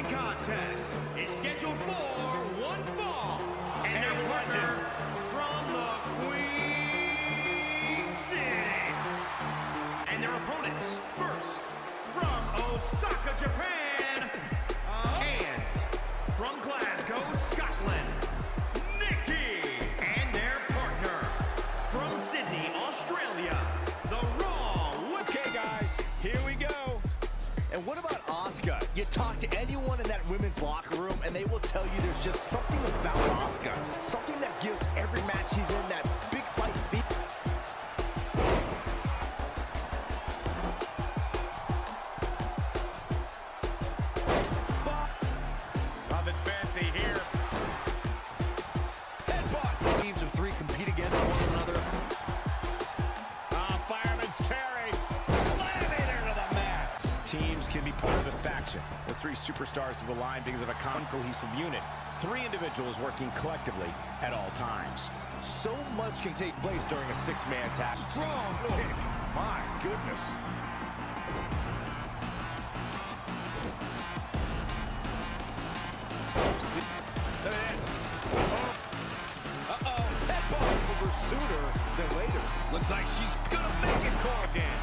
contest is scheduled for one fall, and their partner from the Queen City. And their opponents, first, from Osaka, Japan, and from Glasgow, Scotland, Nikki. And their partner, from Sydney, Australia, the Raw. Okay, guys, here we go. And what about Asuka? You talk to anyone in that women's locker room and they will tell you there's just something about Asuka. Something that gives every match she's in that big fight feel. Nothing fancy here. Headbutt. Teams of three compete against one another. Fireman's carry. Slamming her to the mat. Teams can be part of a faction. The three superstars have aligned because of a cohesive unit. Three individuals working collectively at all times. So much can take place during a six-man tag. Strong kick. My goodness. Look at this. Uh-oh. Headbutt over sooner than later. Looks like she's gonna make it call again.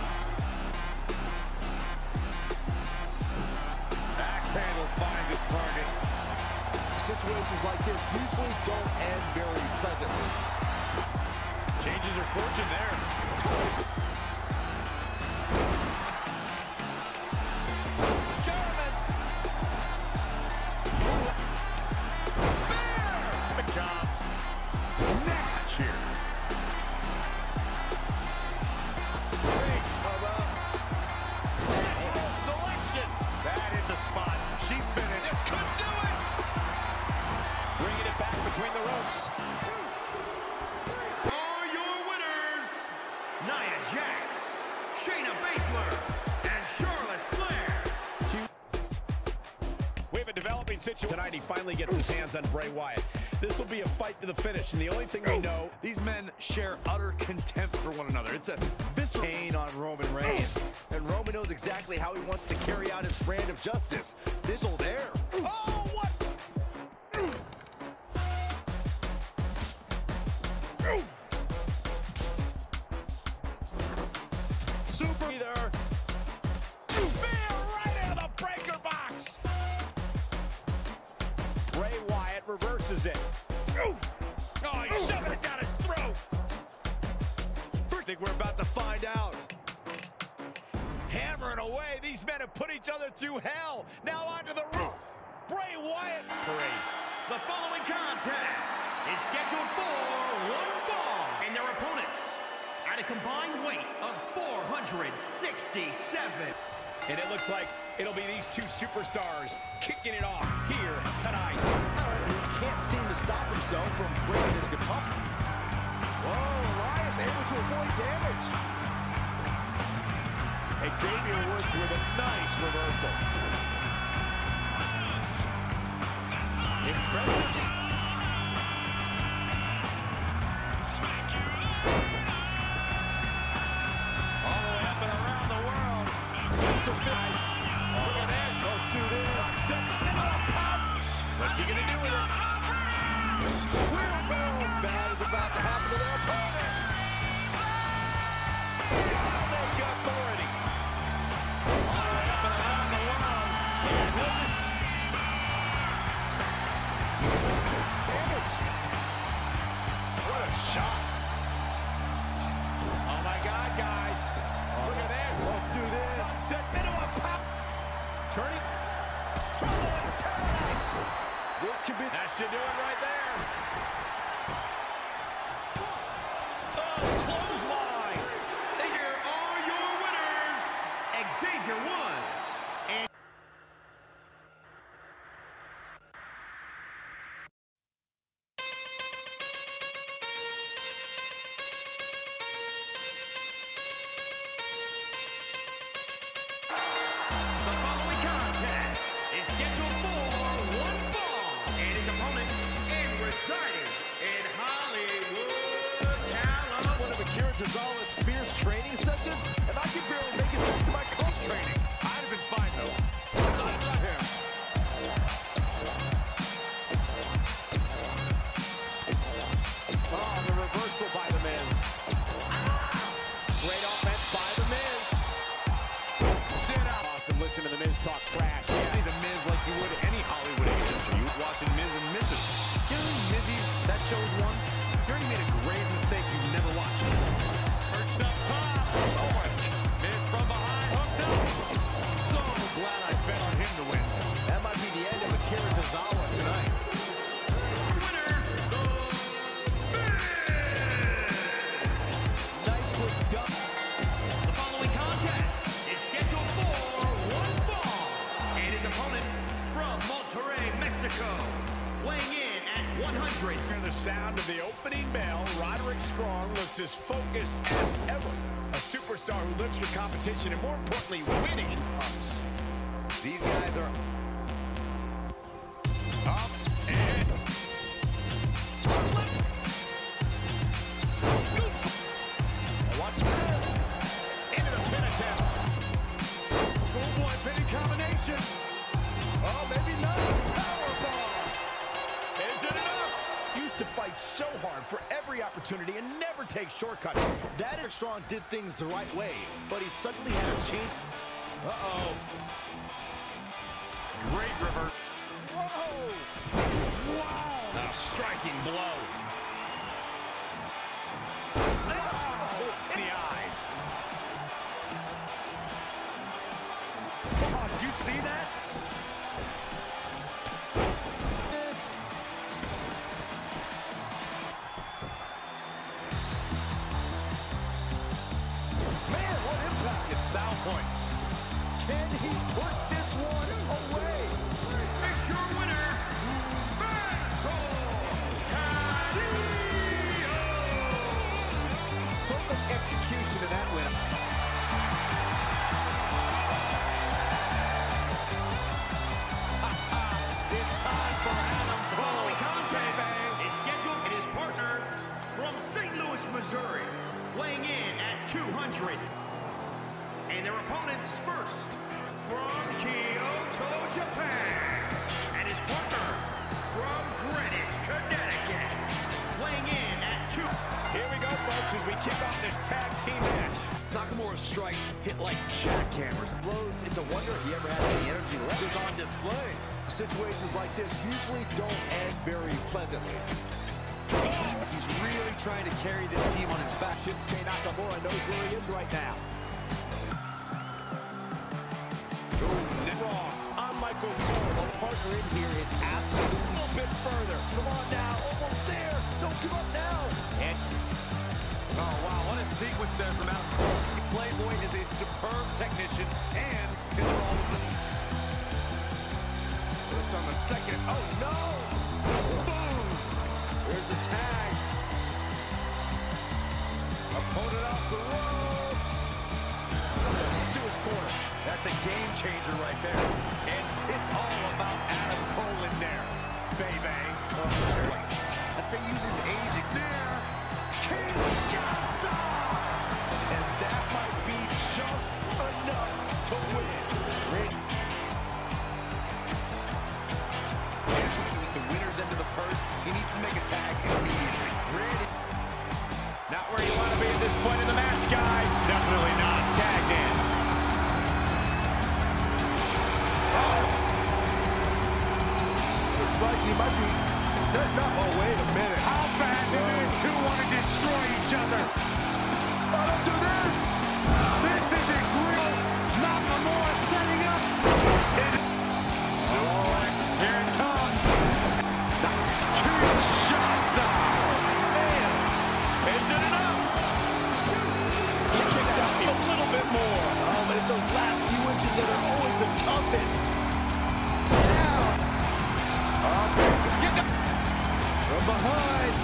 Axe handle finds its target. Situations like this usually don't end very pleasantly. Changes her fortune there. German. The cops. Neck cheer. Thanks, brother. Natural selection. That is the spot. She's spinning. This could do it. Bringing it back between the ropes. Are your winners, Nia Jax, Shayna Baszler, and Charlotte Flair. We have a developing situation. Tonight he finally gets his hands on Bray Wyatt. This will be a fight to the finish, and the only thing we know, these men share utter contempt for one another. It's a visceral Pain on Roman Reigns. And Roman knows exactly how he wants to carry out his brand of justice. This old air. oh, what? Super either. Spear right into the breaker box. Bray Wyatt reverses it. Oh, he's shoving it down his throat. I think we're about to find out. Hammering away. These men have put each other through hell. Now onto the roof. Bray Wyatt. Parade. The following contest is scheduled for one fall, and their opponents at a combined weight of 467. And it looks like it'll be these two superstars kicking it off here tonight. He can't seem to stop himself from bringing his guitar. Whoa, Elias able to avoid damage. Xavier Woods with a nice reversal. Impressive. All the way up and around the world. Some guys. Look at this. Let's do this. What's he gonna do with it? Bad is about to happen to their opponent. Dominate authority. All the way up and around the world. Damage. What a shot. Oh my God, guys. Look at this. Let's do this. Set into a pop. Turning. Trouble in paradise. This could be. That should do it right there. Oh, clothesline. Here are your winners, Xavier Woods and the following contest is scheduled for one fall, and his opponent is residing in Hollywood, California. One of Akira Tozawa's fierce training sessions, and I can barely make it back to my coach training. I'd have been fine, though. Not him. chose one, you already made a grave mistake you've never watched. Perched up top. Oh my. Missed from behind. Hooked up. So glad I bet on him to win. That might be the end of Akira Tozawa tonight. Winner, The Miz. Nicely done. The following contest is scheduled for one fall, and his opponent from Monterrey, Mexico, weighing in at 100. Hear the sound of the opening bell. Roderick Strong looks as focused as ever. A superstar who lives for competition and, more importantly, winning. These guys are Up and watch this. Into the pin attempt. Oh boy, pinning combination. Oh, maybe not. Powerbomb. Is it enough? used to fight so hard for every opportunity and never take shortcuts. That is Strong did things the right way, but he suddenly had a change. Uh-oh. Great river. Whoa! Wow! A striking blow. In the eyes. Oh, did you see that? Man, what impact! It's style points. Can he put this one away? It's your winner, Mantle Castillo. Perfect execution of that win. It's time for Adam The following Cole. contest is scheduled and his partner from St. Louis, Missouri, weighing in at 200. And their opponents first from Kyoto, Japan, and his partner from Greenwich, Connecticut, weighing in at 2. Here we go, folks, as we kick off this tag team match. Nakamura's strikes hit like jackhammers. Blows, it's a wonder he ever had any energy left. Is on display. Situations like this usually don't end very pleasantly. He's really trying to carry this team on his back. Shinsuke Nakamura knows where he is right now. Wrong. I'm Michael Cole. A partner in here is absolutely a little bit further. Come on now, almost there. Don't give up now. And oh wow, what a sequence there from Adam Cole. Playboy is a superb technician and can do all of this. First on the second. Oh no! Boom! There's a tag. Opponent off the ropes. To his corner. That's a game changer right there. And it's all about Adam Cole in there. Baby. I'd say use his age. There. Kinshasa! And that might be just enough to win. With the winner's end of the purse, he needs to make a tag immediately. Ready. Not where you want to be at this point in the match, guys. Definitely not. Tagged in. Looks like he might be setting up. Oh, wait a minute. How bad do these two want to destroy each other? Oh, don't do this. This isn't real. Nakamura setting up. Suplex. Here it comes. Kinshasa. Man, Is it enough? He kicks out a little bit more. oh, but it's those last few inches that are always the toughest. Down. You got From behind.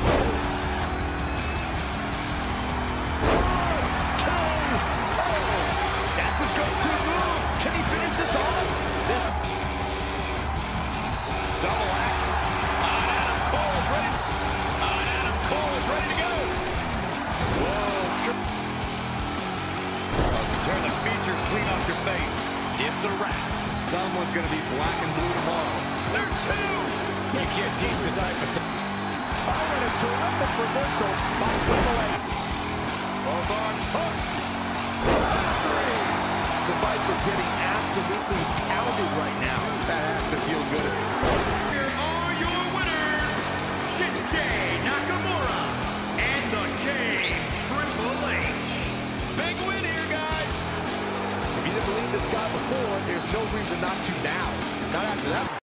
That's his go-to move. Can he finish this off? This double act. Adam Cole is ready. Adam Cole is ready to go. Whoa. Tear the features clean off your face. It's a wrap. Someone's going to be black and blue tomorrow. There's two. You can't teach the type of thing. Oh, and a terrific reversal by Triple H. Both arms hooked. The Viper getting absolutely pounded right now. That has to feel good. Here are your winners, Shinsuke Day, not